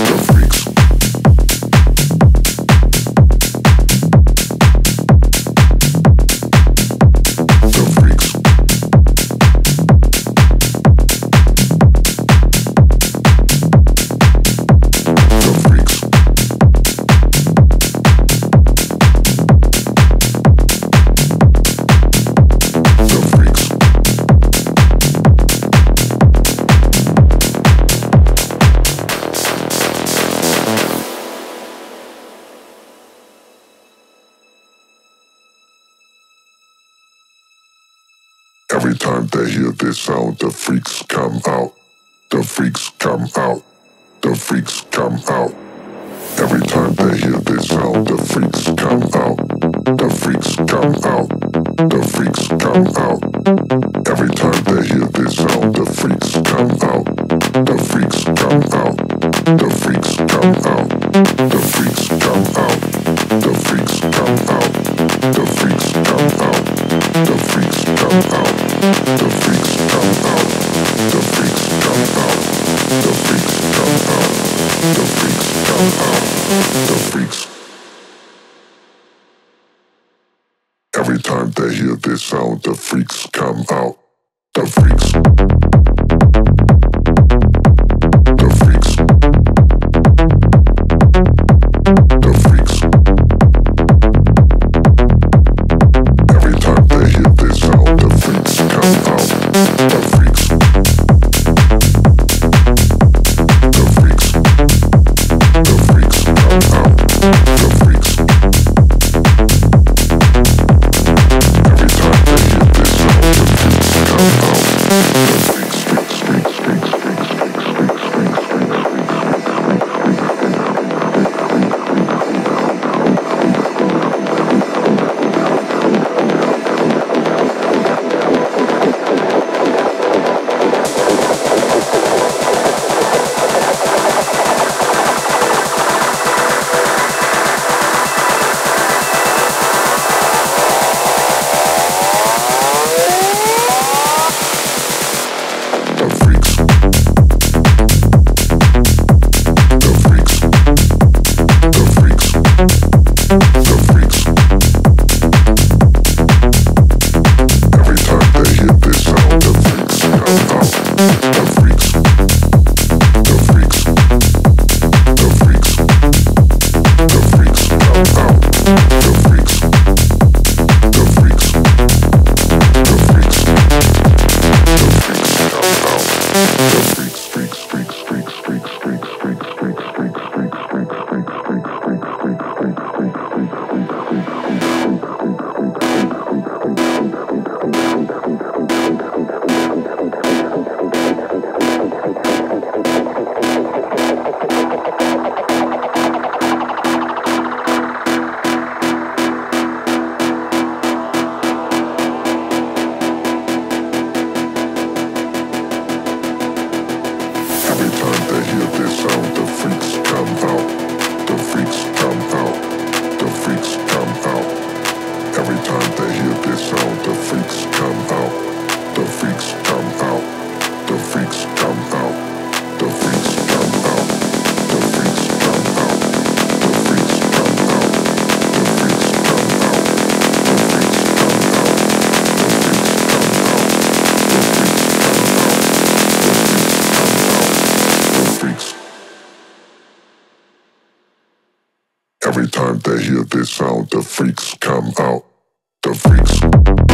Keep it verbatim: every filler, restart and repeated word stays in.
Every time they hear this sound, the freaks come out. The freaks come out. The freaks come out. Every time they hear this sound, the freaks come out. The freaks come out. The freaks come out. Every time they hear this sound, the freaks come out. The freaks come out. The freaks come out. The freaks come out. The freaks come out. The freaks come out. The freaks come out. The freaks come out. The freaks come out. The freaks come out. The freaks come out. The freaks. Every time they hear this sound, the freaks come out. The freaks. The freaks. The freaks. Every time they hear this sound, the freaks come out. The freaks. The freaks. The freaks come out. The freaks. Every time they hear this sound, the freaks come out. The freaks, freaks, freaks, freaks, freaks, freaks, freaks, freaks, Every time they hear this sound, the freaks come out. The freaks.